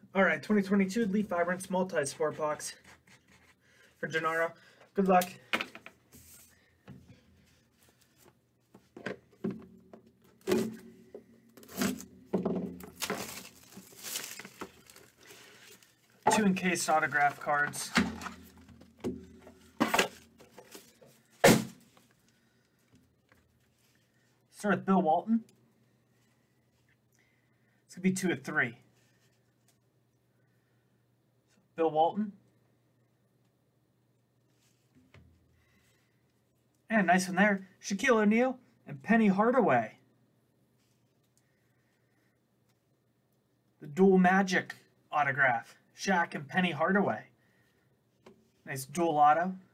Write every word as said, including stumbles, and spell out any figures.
All right, twenty twenty-two Leaf Vibrance multi-sport box for Genaro. Good luck. Two encased autograph cards. Start with Bill Walton. It's going to be two of three. Bill Walton. And a nice one there. Shaquille O'Neal and Penny Hardaway. The dual magic autograph. Shaq and Penny Hardaway. Nice dual auto.